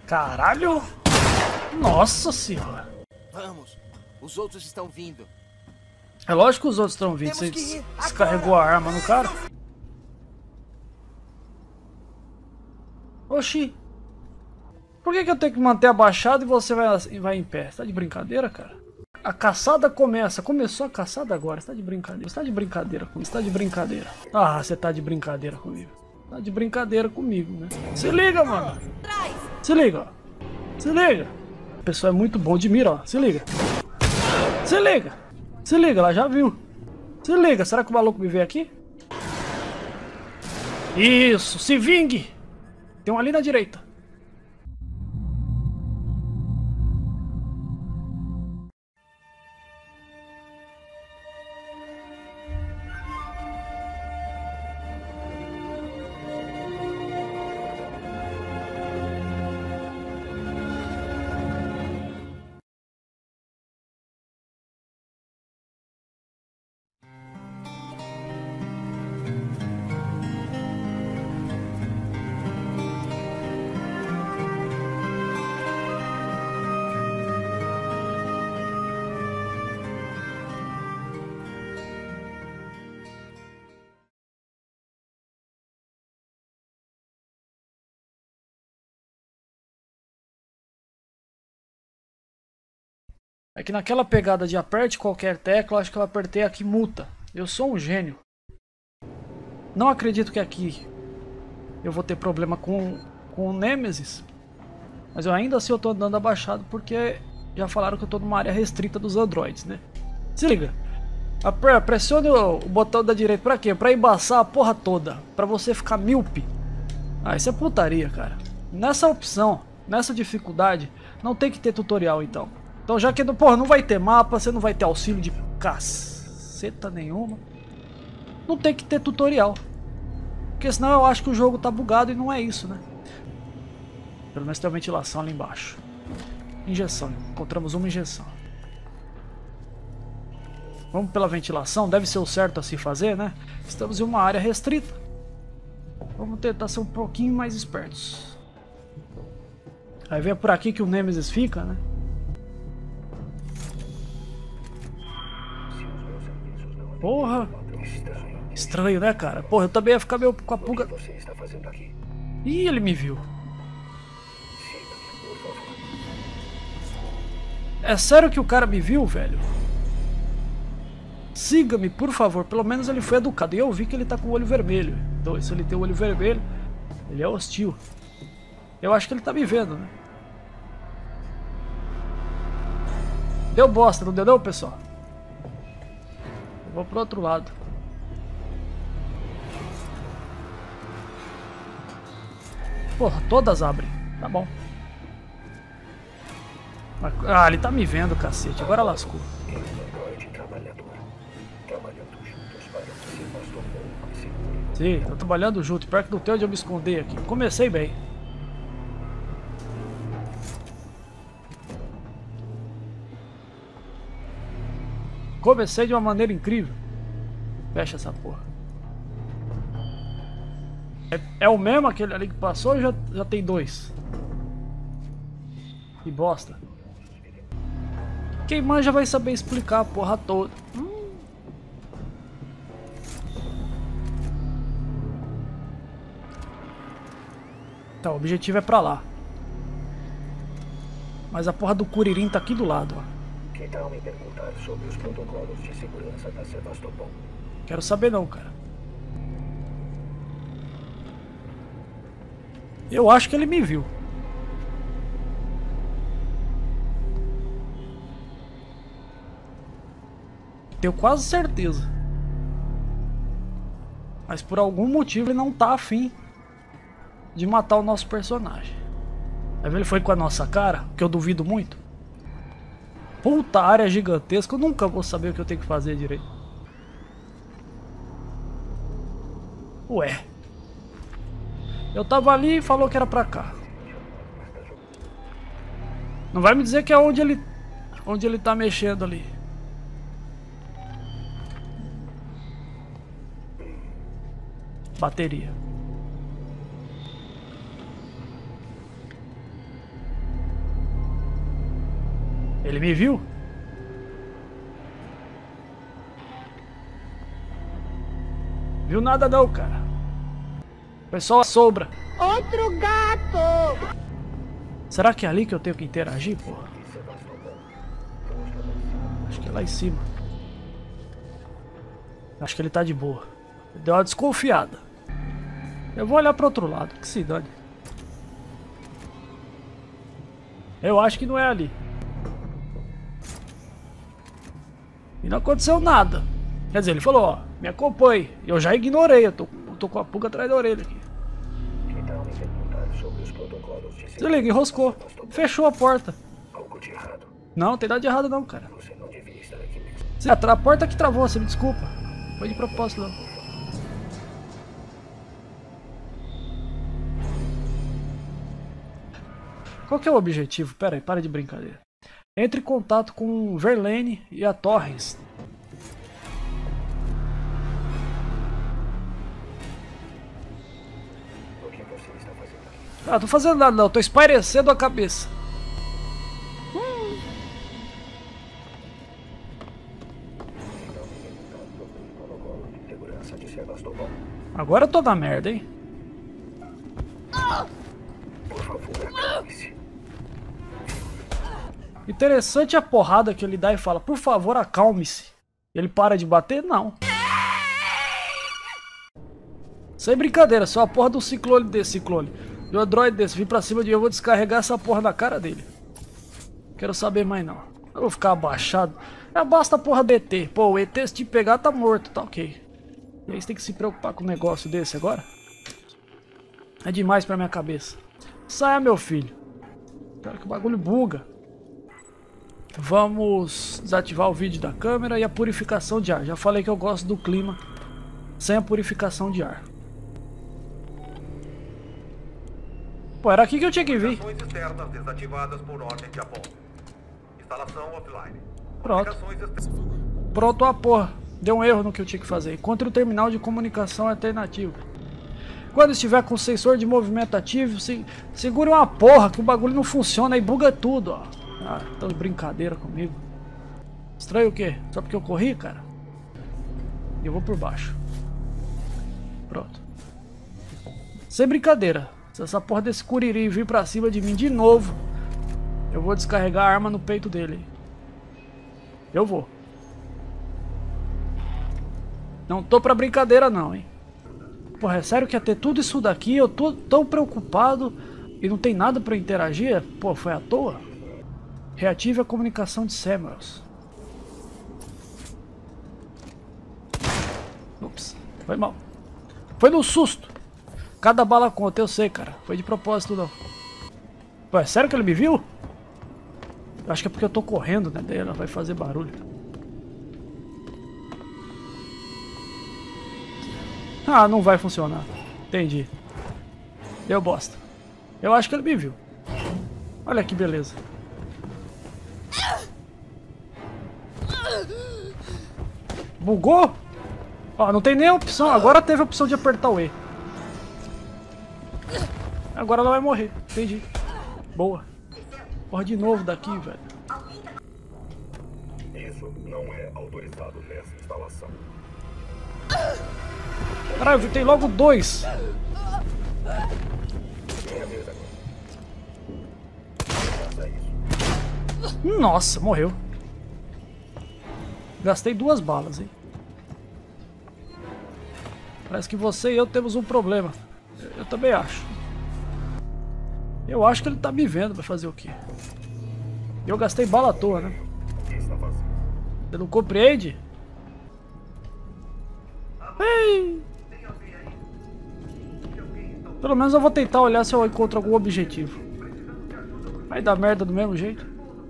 Caralho! Nossa senhora! Vamos, os outros estão vindo. É lógico que os outros estão vindo. Você descarregou a arma no cara? Oxi! Por que eu tenho que manter abaixado e você vai em pé? Você tá de brincadeira, cara? A caçada começa. Começou a caçada agora. Você tá de brincadeira. Você tá de brincadeira comigo. Você tá de brincadeira. Ah, você tá de brincadeira comigo. Tá de brincadeira comigo, né? Se liga, mano. Se liga, ó. Se liga. O pessoal é muito bom de mira, ó. Se liga. Se liga. Se liga, ela já viu. Se liga. Será que o maluco me vê aqui? Isso. Se vingue. Tem um ali na direita. É que naquela pegada de aperte qualquer tecla, acho que eu apertei aqui muta. Eu sou um gênio. Não acredito que aqui eu vou ter problema com o Nemesis. Mas eu ainda assim eu tô andando abaixado porque já falaram que eu tô numa área restrita dos androids, né? Se liga. Pressione o botão da direita pra quê? Pra embaçar a porra toda. Pra você ficar míope. Ah, isso é putaria, cara. Nessa opção, nessa dificuldade, não tem que ter tutorial então. Então já que porra, não vai ter mapa, você não vai ter auxílio de caceta nenhuma. Não tem que ter tutorial. Porque senão eu acho que o jogo tá bugado e não é isso, né? Pelo menos tem uma ventilação ali embaixo. Injeção, encontramos uma injeção. Vamos pela ventilação, deve ser o certo a se fazer, né? Estamos em uma área restrita. Vamos tentar ser um pouquinho mais espertos. Aí vem por aqui que o Nemesis fica, né? Porra! Estranho, né, cara? Porra, eu também ia ficar meio com a pulga. Ih, ele me viu. É sério que o cara me viu, velho? Siga-me, por favor. Pelo menos ele foi educado. E eu vi que ele tá com o olho vermelho. Então, se ele tem o olho vermelho, ele é hostil. Eu acho que ele tá me vendo, né? Deu bosta, não deu não, pessoal? Eu vou pro outro lado. Porra, todas abrem. Tá bom. Ah, ele tá me vendo, cacete. Agora lascou. Sim, tô trabalhando junto. Pior que não tem onde eu me esconder aqui. Comecei bem. Comecei de uma maneira incrível. Fecha essa porra. É o mesmo aquele ali que passou ou já tem dois? Que bosta. Quem manja vai saber explicar a porra toda. Tá, o objetivo é pra lá. Mas a porra do Kuririn tá aqui do lado, ó. Que tal me perguntar sobre os protocolos de segurança da Sevastopol? Quero saber não, cara. Eu acho que ele me viu. Tenho quase certeza. Mas por algum motivo ele não tá afim de matar o nosso personagem. Aí ele foi com a nossa cara, que eu duvido muito. Puta área gigantesca, eu nunca vou saber o que eu tenho que fazer direito. Ué. Eu tava ali e falou que era pra cá. Não vai me dizer que é onde ele tá mexendo ali. Bateria. Ele me viu? Viu nada não, cara. Foi só a sombra. Outro gato! Será que é ali que eu tenho que interagir, porra? Acho que é lá em cima. Acho que ele tá de boa. Deu uma desconfiada. Eu vou olhar pro outro lado, que se dane. Eu acho que não é ali. E não aconteceu nada. Quer dizer, ele falou, ó, me acompanhe. Eu já ignorei, eu tô com a pulga atrás da orelha aqui. Se liga, enroscou. Fechou a porta. Não, tem nada de errado não, cara. A porta que travou, você me desculpa. Foi de propósito não. Qual que é o objetivo? Pera aí, para de brincadeira. Entre em contato com Verlaine e a Torres. Ah, tô fazendo nada não, tô espairecendo a cabeça. Agora eu tô na merda, hein? Interessante a porrada que ele dá e fala, por favor, acalme-se. Ele para de bater? Não. Sem brincadeira, só a porra do ciclone desse ciclone. De um androide desse, vir pra cima de mim, eu vou descarregar essa porra na cara dele. Quero saber mais não. Eu vou ficar abaixado. Já basta a porra do ET. Pô, o ET se te pegar tá morto, tá ok. E aí você tem que se preocupar com um negócio desse agora? É demais pra minha cabeça. Saia, meu filho. Cara, que o bagulho buga. Vamos desativar o vídeo da câmera e a purificação de ar. Já falei que eu gosto do clima sem a purificação de ar. Pô, era aqui que eu tinha que vir. Desativadas por ordem de Apollo. Instalação offline. Pronto. Pronto, a porra. Deu um erro no que eu tinha que fazer. Encontre o terminal de comunicação alternativo. Quando estiver com o sensor de movimento ativo, segure uma porra que o bagulho não funciona e buga tudo, ó. Ah, tão de brincadeira comigo. Estranho o quê? Só porque eu corri, cara? E eu vou por baixo. Pronto. Sem brincadeira. Se essa porra desse curiri vir pra cima de mim de novo, eu vou descarregar a arma no peito dele. Eu vou. Não tô pra brincadeira não, hein. Porra, é sério que ia ter tudo isso daqui? Eu tô tão preocupado e não tem nada pra interagir? Pô, foi à toa? Reative a comunicação de Samuels. Ups, foi mal. Foi no susto. Cada bala conta, eu sei, cara. Foi de propósito, não. Pô, é sério que ele me viu? Eu acho que é porque eu tô correndo, né? Daí ela vai fazer barulho. Ah, não vai funcionar. Entendi. Deu bosta. Eu acho que ele me viu. Olha que beleza. Bugou? Ó, não tem nem a opção. Agora teve a opção de apertar o E. Agora ela vai morrer. Entendi. Boa. Porra, de novo daqui, velho. Isso não é autorizado nessa instalação. Caralho, tem logo dois. Nossa, morreu. Gastei 2 balas, hein. Parece que você e eu temos um problema. Eu também acho. Eu acho que ele tá me vendo, vai fazer o quê? Eu gastei bala à toa, né? Você não compreende? Ei! Pelo menos eu vou tentar olhar se eu encontro algum objetivo. Vai dar merda do mesmo jeito.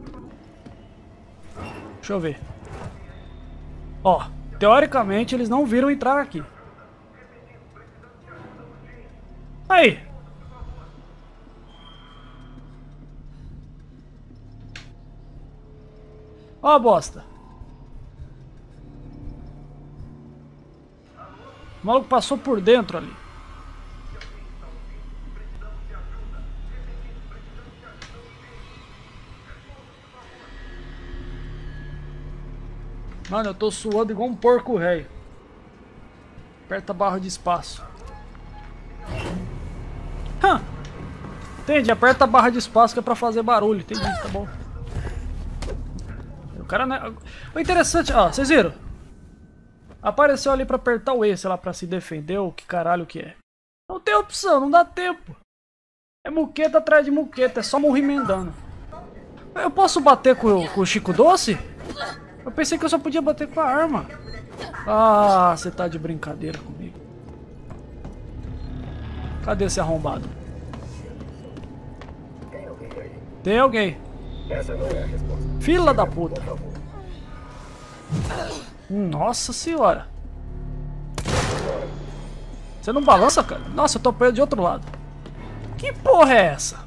Deixa eu ver. Ó, teoricamente eles não viram entrar aqui. Aí! Ó a bosta. O maluco passou por dentro ali. Mano, eu tô suando igual um porco velho. Aperta a barra de espaço. Entendi, aperta a barra de espaço que é pra fazer barulho. Entendi, tá bom. O cara não é... O interessante, ó, vocês viram? Apareceu ali pra apertar o E, sei lá, pra se defender ou que caralho que é. Não tem opção, não dá tempo. É muqueta atrás de muqueta, é só morrer emendando. Eu posso bater com o Chico Doce? Eu pensei que eu só podia bater com a arma. Ah, você tá de brincadeira comigo. Cadê esse arrombado? Tem alguém. Essa não é a resposta. Fila da puta. Nossa senhora. Você não balança, cara? Nossa, eu tô preso de outro lado. Que porra é essa?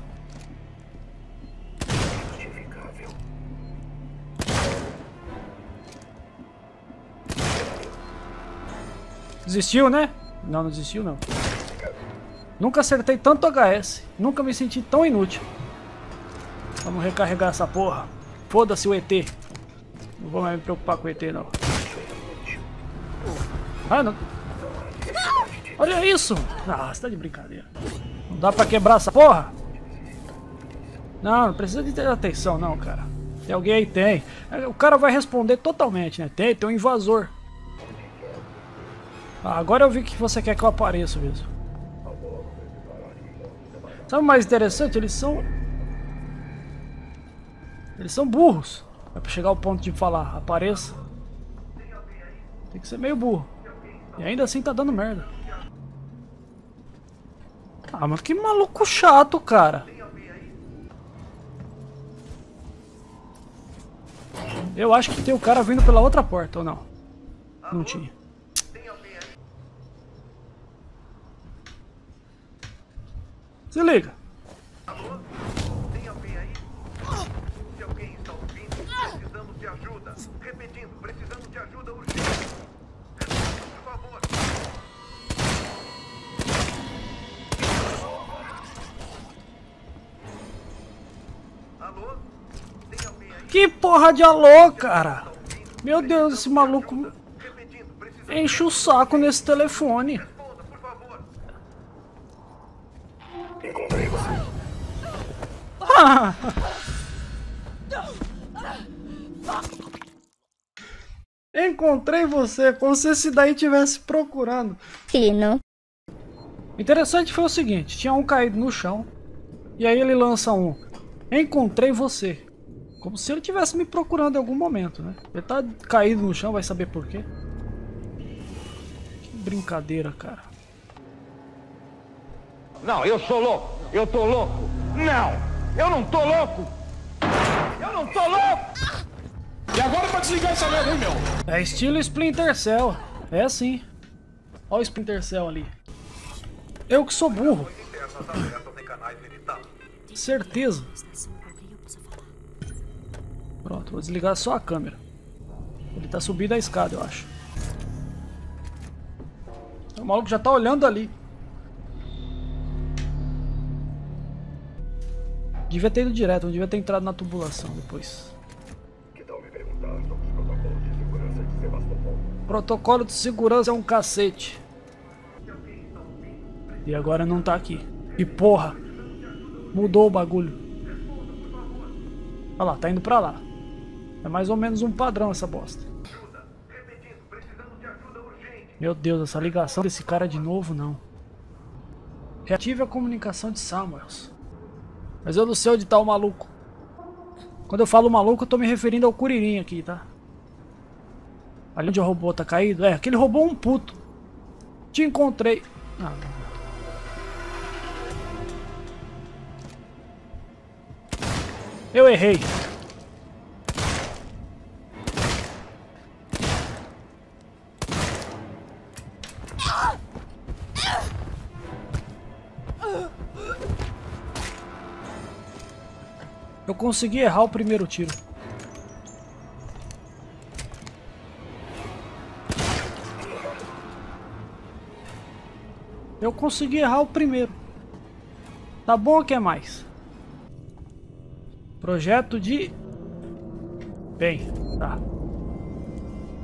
Desistiu, né? Não, não desistiu não. Nunca acertei tanto HS. Nunca me senti tão inútil. Vamos recarregar essa porra. Foda-se o ET. Não vou mais me preocupar com o ET não. Ah, não. Olha isso! Ah, você tá de brincadeira. Não dá pra quebrar essa porra? Não, não precisa de ter atenção não, cara. Tem alguém aí? Tem. O cara vai responder totalmente, né? Tem um invasor. Ah, agora eu vi que você quer que eu apareça mesmo. Sabe o mais interessante? Eles são burros. É pra chegar ao ponto de falar, apareça. Tem que ser meio burro. E ainda assim tá dando merda. Ah, mas que maluco chato, cara. Eu acho que tem o cara vindo pela outra porta, ou não? Não tinha. Se liga. Alô? Tem alguém aí? Se alguém está ouvindo, precisamos de ajuda. Repetindo, precisamos de ajuda urgente. Por favor. Alô? Tem alguém aí? Que porra de alô, cara? Meu Deus, esse maluco Repetindo, precisamos enche o saco nesse telefone. responda, por favor. Encontrei você. Encontrei você, como se esse daí estivesse procurando. Fino. Interessante foi o seguinte, tinha um caído no chão, e aí ele lança um, encontrei você. Como se ele estivesse me procurando em algum momento, né? Ele tá caído no chão, vai saber por quê. Que brincadeira, cara. Não, eu sou louco. Eu tô louco. Não, eu não tô louco. Eu não tô louco. E agora pra desligar essa merda, hein, meu? É estilo Splinter Cell. É assim. Olha o Splinter Cell ali. Eu que sou burro. Internas abertas em canais limitados. Certeza. Pronto, vou desligar só a câmera. Ele tá subindo a escada, eu acho. O maluco já tá olhando ali. Devia ter ido direto, não devia ter entrado na tubulação depois. Que tal me perguntar sobre os protocolos de segurança de Sebastopol? Protocolo de segurança é um cacete. E agora não tá aqui. E porra! Mudou o bagulho. Olha lá, tá indo pra lá. É mais ou menos um padrão essa bosta. Meu Deus, essa ligação desse cara de novo, não. Reative a comunicação de Samuels. Mas eu não sei onde tá o maluco. Quando eu falo maluco, eu tô me referindo ao Curirim aqui, tá? Ali onde o robô tá caído. É, aquele robô é um puto. Te encontrei. Ah, eu errei. Eu consegui errar o primeiro tiro. Eu consegui errar o primeiro. Tá bom ou quer mais? Projeto de... Bem, tá.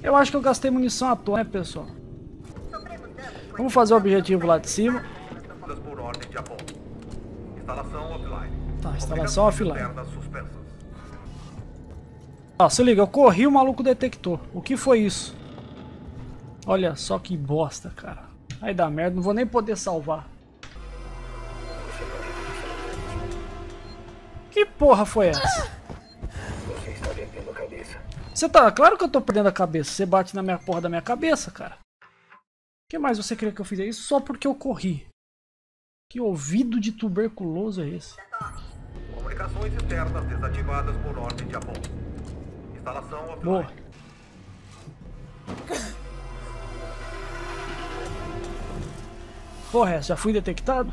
Eu acho que eu gastei munição à toa, né, pessoal? Vamos fazer o objetivo lá de cima. Por ordem de Apolo. Instalação offline. Tá, instalação offline. Internas suspensas. Ó, se liga, eu corri, o maluco detectou. O que foi isso? Olha só que bosta, cara. Aí dá merda, não vou nem poder salvar. Que porra foi essa? Você está perdendo a cabeça. Você tá... Claro que eu tô perdendo a cabeça. Você bate na minha porra da minha cabeça, cara. O que mais você queria que eu fizesse isso só porque eu corri? Que ouvido de tuberculoso é esse? Comunicações externas desativadas por ordem de Apolo. Instalação offline. Boa. Porra, essa, já fui detectado?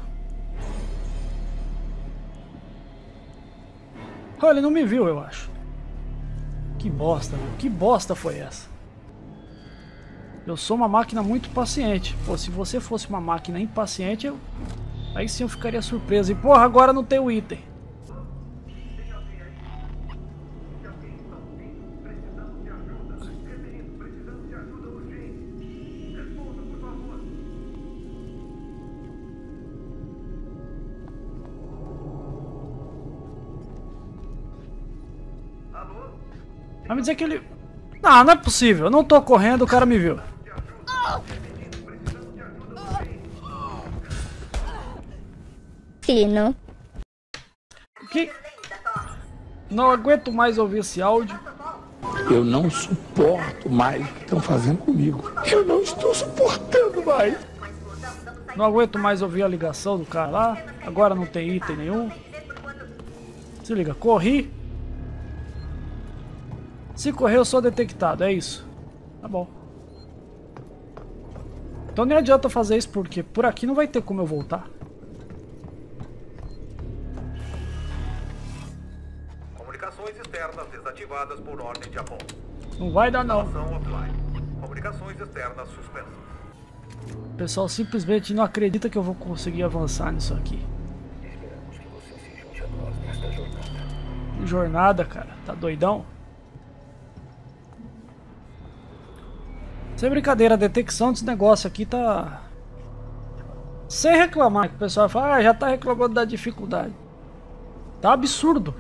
Oh, ele não me viu, eu acho. Que bosta, meu. Que bosta foi essa? Eu sou uma máquina muito paciente. Pô, se você fosse uma máquina impaciente, aí sim eu ficaria surpreso. E porra, agora não tem o item. Vai me dizer que ele... Não, não é possível. Eu não tô correndo, o cara me viu. Fino. Que... Não aguento mais ouvir esse áudio. Eu não suporto mais o que estão fazendo comigo. Eu não estou suportando mais. Não aguento mais ouvir a ligação do cara lá. Agora não tem item nenhum. Se liga, corri. Se correr eu sou detectado, é isso. Tá bom. Então nem adianta fazer isso porque por aqui não vai ter como eu voltar. Comunicações externas desativadas por ordem de Apolo. Não vai dar não. Instalação offline. Comunicações externas suspensas. O pessoal simplesmente não acredita que eu vou conseguir avançar nisso aqui. Esperamos que você se junte a nós nesta jornada. Que jornada, cara. Tá doidão? Sem brincadeira, a detecção desse negócio aqui tá... Sem reclamar, que o pessoal fala, ah, já tá reclamando da dificuldade. Tá absurdo.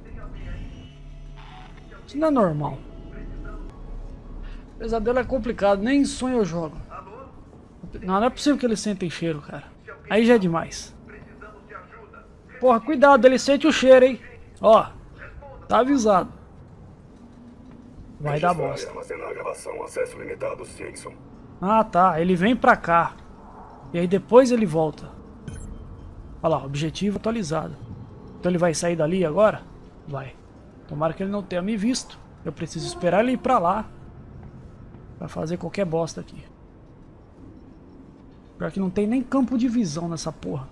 Isso não é normal. Pesadelo é complicado, nem em sonho eu jogo. Não é possível que eles sentem cheiro, cara. Aí já é demais. Porra, cuidado, ele sente o cheiro, hein. Ó, tá avisado. Vai dar bosta. Armazenar a gravação, acesso limitado, Simpson. Ah, tá. Ele vem pra cá. E aí depois ele volta. Olha lá, objetivo atualizado. Então ele vai sair dali agora? Vai. Tomara que ele não tenha me visto. Eu preciso esperar ele ir pra lá. Pra fazer qualquer bosta aqui. Pior que não tem nem campo de visão nessa porra.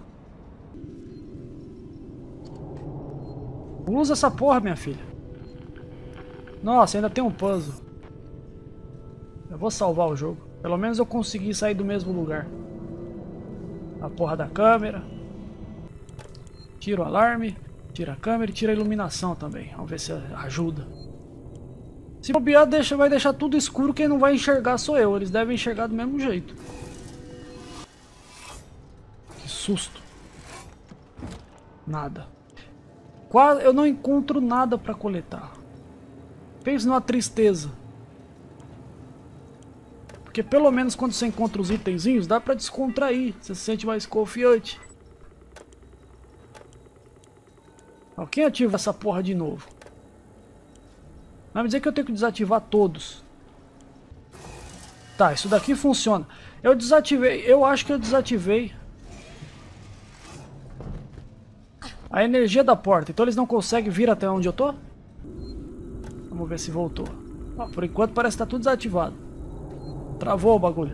Usa essa porra, minha filha. Nossa, ainda tem um puzzle. Eu vou salvar o jogo. Pelo menos eu consegui sair do mesmo lugar. A porra da câmera. Tira o alarme. Tira a câmera e tira a iluminação também. Vamos ver se ajuda. Se bobear, vai deixar tudo escuro. Quem não vai enxergar sou eu. Eles devem enxergar do mesmo jeito. Que susto. Nada. Quase eu não encontro nada pra coletar. Pense numa tristeza. Porque pelo menos quando você encontra os itenzinhos, dá pra descontrair. Você se sente mais confiante. Ó, quem ativa essa porra de novo? Vai me dizer que eu tenho que desativar todos. Tá, isso daqui funciona. Eu desativei, eu acho que eu desativei a energia da porta. Então eles não conseguem vir até onde eu tô? Vamos ver se voltou. Ó, por enquanto parece que tá tudo desativado. Travou o bagulho.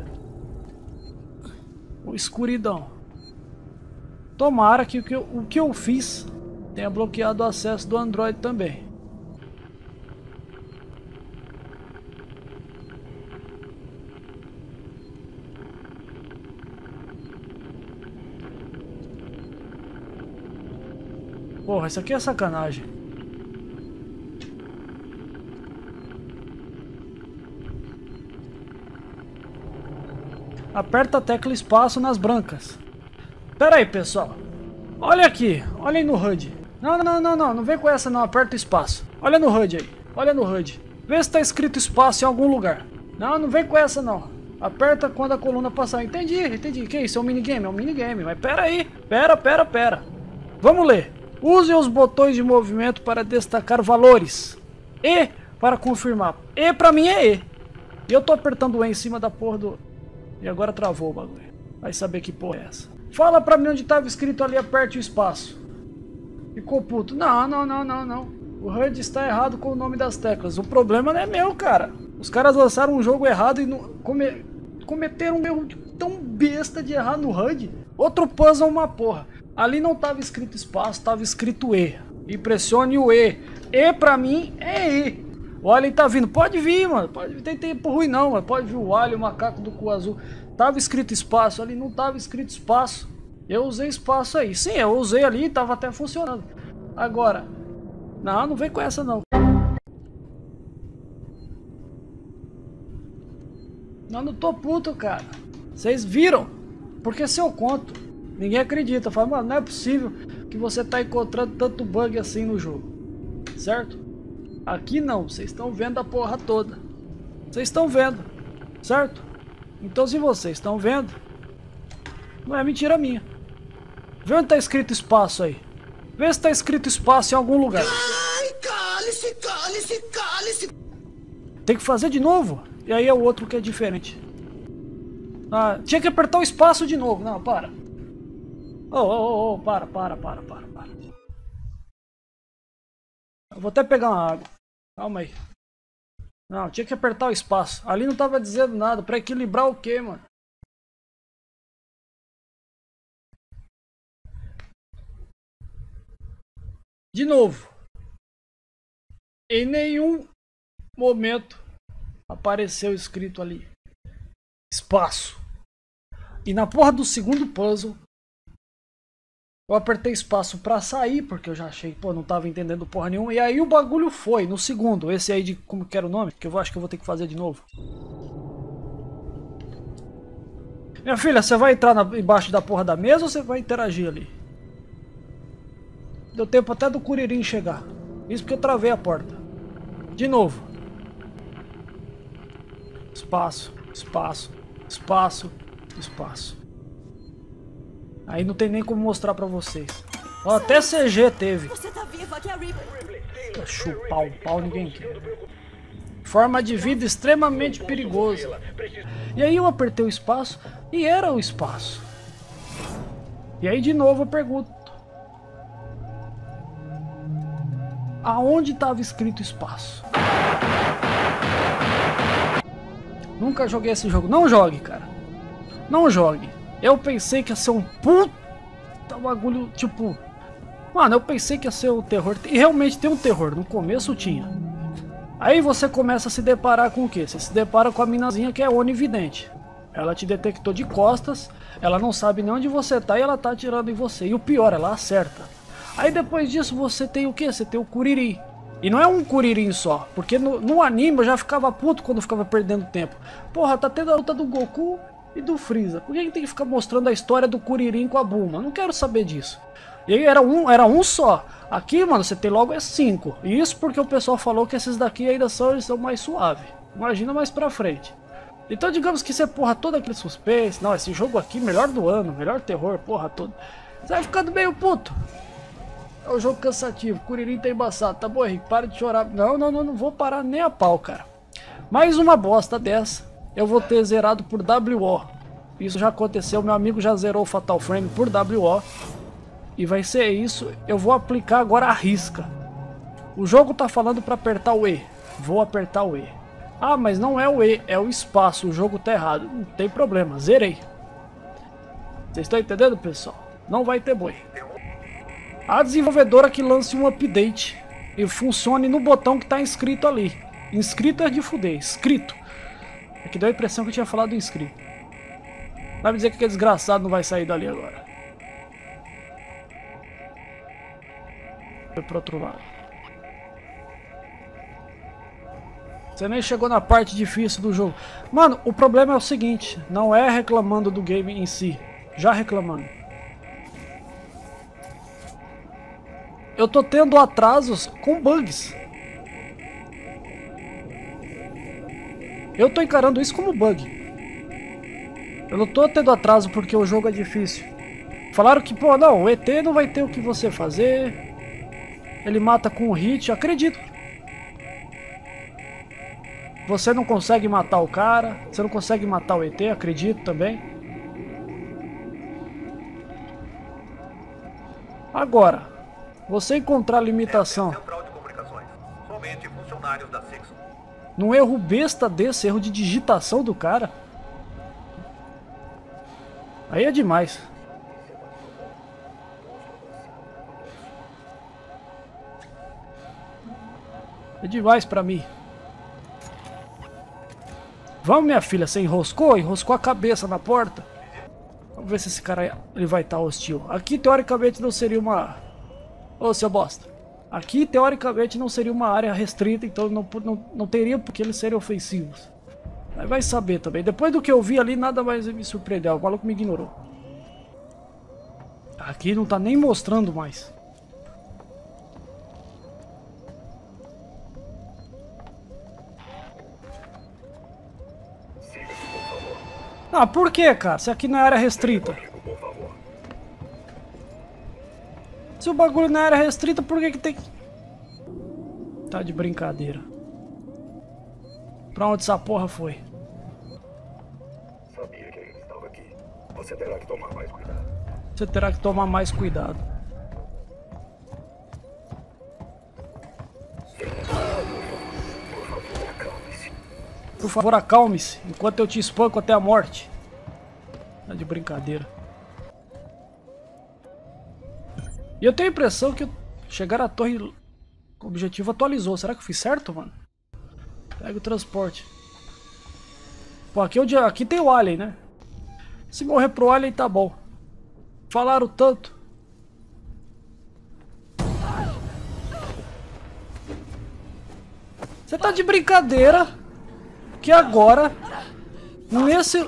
O escuridão. Tomara que o que eu fiz tenha bloqueado o acesso do Android também. Porra, isso aqui é sacanagem. Aperta a tecla espaço nas brancas. Pera aí, pessoal. Olha aqui. Olha aí no HUD. Não vem com essa não. Aperta o espaço. Olha no HUD aí. Olha no HUD. Vê se tá escrito espaço em algum lugar. Não vem com essa não. Aperta quando a coluna passar. Entendi. Que isso? É um minigame? É um minigame. Mas pera aí. Pera. Vamos ler. Use os botões de movimento para destacar valores. E para confirmar. E pra mim é E. E eu tô apertando o E em cima da porra do... E agora travou o bagulho. Vai saber que porra é essa. Fala pra mim onde tava escrito ali, aperte o espaço. Ficou puto. Não. O HUD está errado com o nome das teclas. O problema não é meu, cara. Os caras lançaram um jogo errado e não... cometeram um erro tão besta de errar no HUD. Outro puzzle uma porra. Ali não tava escrito espaço, tava escrito E. E pressione o E. E pra mim é E. O Alien tá vindo. Pode vir, mano. Pode vir. Tem tempo ruim não, mano. Pode vir o Alien, o macaco do cu azul. Tava escrito espaço. Ali não tava escrito espaço. Eu usei espaço aí. Sim, eu usei ali e tava até funcionando. Agora. Não vem com essa não. Não tô puto, cara. Vocês viram? Porque se eu conto, ninguém acredita. Fala, mano, não é possível que você tá encontrando tanto bug assim no jogo. Certo? Aqui não, vocês estão vendo a porra toda. Vocês estão vendo, certo? Então se vocês estão vendo, não é mentira minha. Vê onde tá escrito espaço aí. Vê se tá escrito espaço em algum lugar. Ai, cale-se. Tem que fazer de novo. E aí é o outro que é diferente. Ah, tinha que apertar o espaço de novo. Não, para. Para. Eu vou até pegar uma água. Calma aí. Não, tinha que apertar o espaço. Ali não tava dizendo nada. Pra equilibrar o quê, mano? De novo. Em nenhum momento apareceu escrito ali espaço. E na porra do segundo puzzle eu apertei espaço pra sair, porque eu já achei, pô, não tava entendendo porra nenhuma. E aí o bagulho foi no segundo, esse aí de, como que era o nome? Que eu acho que eu vou ter que fazer de novo. Minha filha, você vai entrar embaixo da porra da mesa ou você vai interagir ali? Deu tempo até do Curirim chegar. Isso porque eu travei a porta. De novo. Espaço. Aí não tem nem como mostrar pra vocês. Ó, até CG teve. Você tá viva aqui, a Ripley. Chupar um pau, ninguém quer. Forma de vida extremamente perigosa. E aí eu apertei o espaço e era o espaço. E aí de novo eu pergunto. Aonde estava escrito espaço? Nunca joguei esse jogo. Não jogue, cara. Não jogue. Eu pensei que ia ser um puta bagulho, tipo... Mano, eu pensei que ia ser um terror. E realmente tem um terror. No começo tinha. Aí você começa a se deparar com o quê? Você se depara com a minazinha que é onividente. Ela te detectou de costas. Ela não sabe nem onde você tá e ela tá atirando em você. E o pior, ela acerta. Aí depois disso você tem o quê? Você tem o Curirim. E não é um Curirim só. Porque no anime eu já ficava puto quando eu ficava perdendo tempo. Porra, tá tendo a luta do Goku e do Freeza. Por que a gente tem que ficar mostrando a história do Curirim com a Bulma? Não quero saber disso. E aí era um só. Aqui, mano, você tem logo 5. E isso porque o pessoal falou que esses daqui ainda são mais suave. Imagina mais pra frente. Então digamos que você, porra, todo aquele suspense. Não, esse jogo aqui, melhor do ano, melhor terror, porra, todo. Você vai ficando meio puto. É um jogo cansativo, Curirim tá embaçado. Tá bom, Henrique, para de chorar. Não vou parar nem a pau, cara. Mais uma bosta dessa, eu vou ter zerado por WO. Isso já aconteceu, meu amigo já zerou o Fatal Frame por WO. E vai ser isso, eu vou aplicar agora a risca. O jogo tá falando pra apertar o E. Vou apertar o E. Ah, mas não é o E, é o espaço, o jogo tá errado. Não tem problema, zerei. Vocês estão entendendo, pessoal? Não vai ter boi. A desenvolvedora que lance um update e funcione no botão que tá inscrito ali. Inscrito é de fuder, inscrito. É que deu a impressão que eu tinha falado inscrito. Vai me dizer que aquele desgraçado não vai sair dali agora. Foi pro outro lado. Você nem chegou na parte difícil do jogo. Mano, o problema é o seguinte. Não é reclamando do game em si. Já reclamando. Eu tô tendo atrasos com bugs. Eu tô encarando isso como bug. Eu não tô tendo atraso porque o jogo é difícil. Falaram que, pô, não, o ET não vai ter o que você fazer. Ele mata com um hit, acredito. Você não consegue matar o cara. Você não consegue matar o ET, acredito também. Agora, você encontrar limitação Central de comunicações. Somente funcionários da Sixon. num erro besta desse, erro de digitação do cara, aí é demais. É demais pra mim. Vamos, minha filha, você enroscou? Enroscou a cabeça na porta. Vamos ver se esse cara ele vai estar hostil. Aqui, teoricamente, não seria uma... Ô, seu bosta. Aqui, teoricamente, não seria uma área restrita, então não teria porque eles serem ofensivos. Mas vai saber também. Depois do que eu vi ali, nada mais me surpreendeu. O maluco me ignorou. Aqui não tá nem mostrando mais. Ah, por que, cara? Se aqui não é área restrita. Se o bagulho não é área restrita, por que que tem... Tá de brincadeira. Pra onde essa porra foi? Sabia que ele estava aqui. Você terá que tomar mais cuidado. Você terá que tomar mais cuidado. Por favor, acalme-se, enquanto eu te espanco até a morte. Tá de brincadeira. E eu tenho a impressão que chegar à torre, o objetivo atualizou. Será que eu fiz certo, mano? Pega o transporte. Pô, aqui tem o Alien, né? Se morrer pro Alien, tá bom. Falaram tanto. Você tá de brincadeira? Que agora, nesse...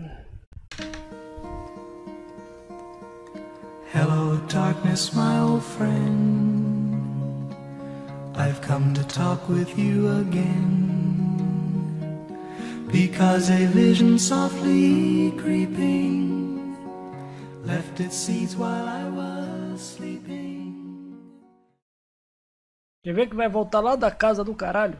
Hello, darkness, my old friend. I've come to talk with you again. Because a vision softly creeping left its seeds while I was sleeping. Quer ver que vai voltar lá da casa do caralho?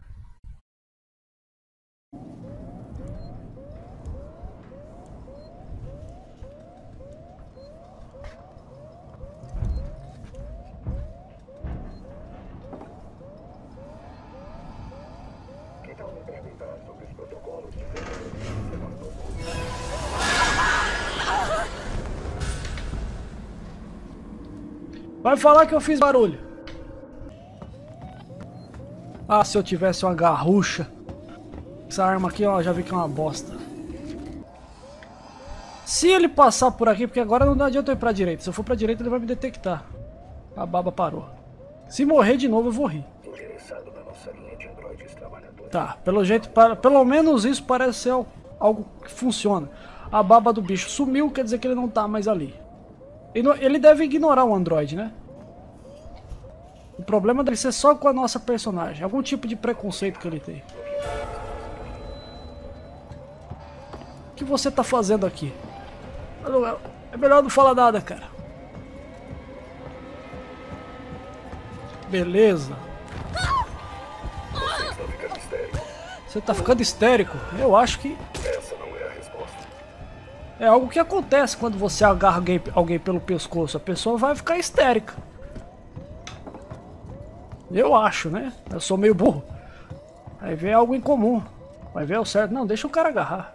Vai falar que eu fiz barulho. Ah, se eu tivesse uma garrucha. Essa arma aqui, ó, já vi que é uma bosta. Se ele passar por aqui, porque agora não adianta eu ir pra direita. Se eu for pra direita, ele vai me detectar. A baba parou. Se morrer de novo, eu vou rir. Tá, pelo jeito, pelo menos isso parece ser algo que funciona. A baba do bicho sumiu, quer dizer que ele não tá mais ali. Ele deve ignorar o Android, né? O problema deve ser só com a nossa personagem. Algum tipo de preconceito que ele tem. O que você tá fazendo aqui? É melhor não falar nada, cara. Beleza. Você tá ficando histérico? Eu acho que... Essa não é a resposta. É algo que acontece quando você agarra alguém pelo pescoço. A pessoa vai ficar histérica. Eu acho, né? Eu sou meio burro. Vai ver algo em comum. Vai ver o certo. Não, deixa o cara agarrar.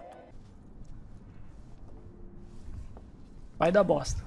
Vai dar bosta.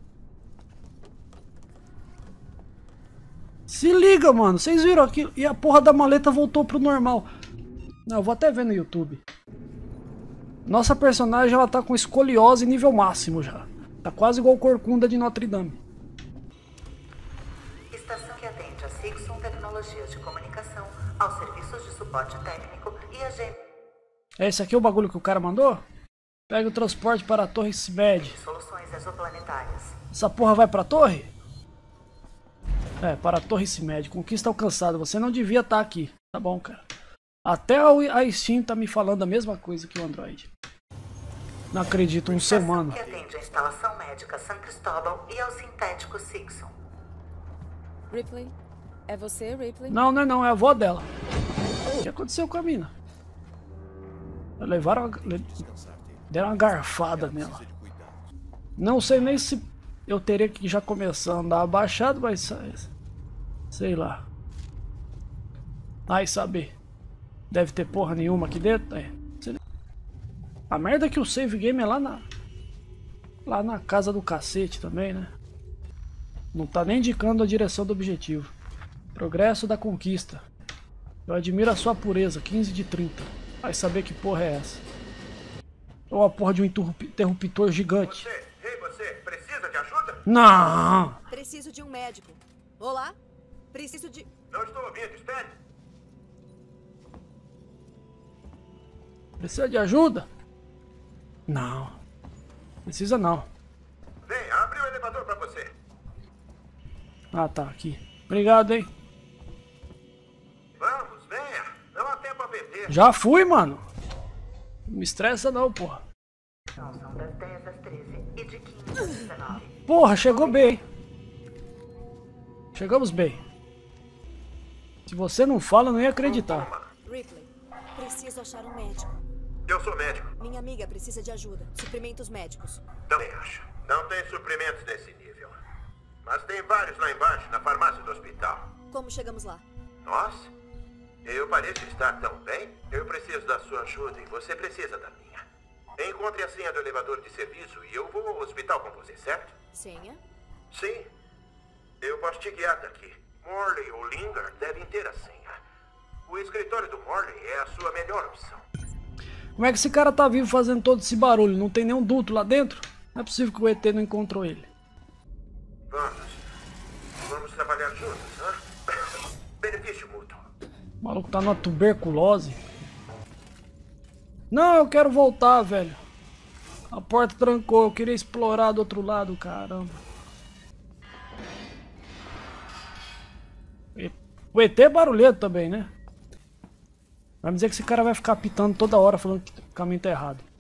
Se liga, mano. Vocês viram aquilo? E a porra da maleta voltou pro normal. Não, eu vou até ver no YouTube. Nossa personagem, ela tá com escoliose nível máximo já. Tá quase igual Corcunda de Notre Dame. estação que atende a Sixon Tecnologias de Comunicação, aos serviços de suporte técnico e a gente. Esse aqui é o bagulho que o cara mandou? Pega o transporte para a Torre CIMED. Soluções exoplanetárias. Essa porra vai pra torre? É, para a Torre CIMED. Conquista alcançada. Você não devia estar aqui. Tá bom, cara. Até a Steam tá me falando a mesma coisa que o Android. Não acredito, um ser humano. Que atende a instalação médica San Cristóbal e ao sintético Sixon. Ripley? É você, Ripley? Não, não é não. É a avó dela. O que aconteceu com a mina? Deram uma garfada nela. Não sei nem se eu teria que já começar a andar abaixado, mas sei lá. Ai, saber. Deve ter porra nenhuma aqui dentro. É. A merda é que o save game é lá na casa do cacete também, né? Não tá nem indicando a direção do objetivo. Progresso da conquista. Eu admiro a sua pureza. 15 de 30. Vai saber que porra é essa. Ou a porra de um interruptor gigante. Você precisa de ajuda? Não! Preciso de um médico. Olá? Preciso de... Não estou ouvindo, espere. Precisa de ajuda? Não. Precisa não. Vem, abre o elevador pra você. Ah, tá, aqui. Obrigado, hein. Vamos, venha. Não há tempo a perder. Já fui, mano. Não me estressa não, porra. São das 10 às 13 e de 15 às 19. Porra, chegou bem. Chegamos bem. Se você não fala, eu não ia acreditar. Ripley, preciso achar um médico. Eu sou médico. Minha amiga precisa de ajuda. Suprimentos médicos. Também acho. Não tem suprimentos nesse nível. Mas tem vários lá embaixo, na farmácia do hospital. Como chegamos lá? Nós? Eu pareço estar tão bem. Eu preciso da sua ajuda e você precisa da minha. Encontre a senha do elevador de serviço e eu vou ao hospital com você, certo? Senha? Sim. Eu posso te guiar daqui. Morley ou Lingard devem ter a senha. O escritório do Morley é a sua melhor opção. Como é que esse cara tá vivo fazendo todo esse barulho? Não tem nenhum duto lá dentro? Não é possível que o ET não encontrou ele. Vamos trabalhar juntos, hã? Benefício mútuo. O maluco tá numa tuberculose. Não, eu quero voltar, velho. A porta trancou, eu queria explorar do outro lado, caramba. O ET é barulhento também, né? Vai me dizer que esse cara vai ficar pitando toda hora falando que o caminho tá errado.